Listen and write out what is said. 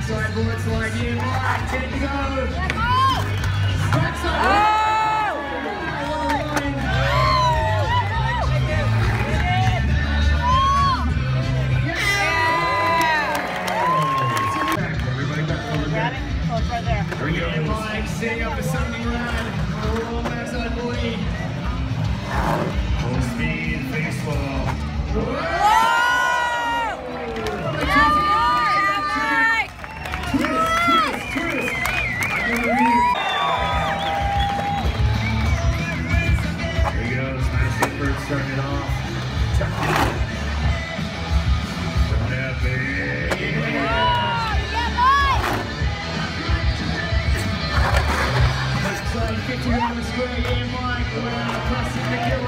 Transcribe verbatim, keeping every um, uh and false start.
Backside board slide here, Mike, ten to go. Backside. Oh! Everybody back over there. Oh, it's right there. Here we go, Mike, setting up the something run. Oh, backside boy. Full speed, face wall. Whoa! Starting it off. Tucked in. From that big. Let's play fifty on the square game, Mike. Wow, crossing Mcgill.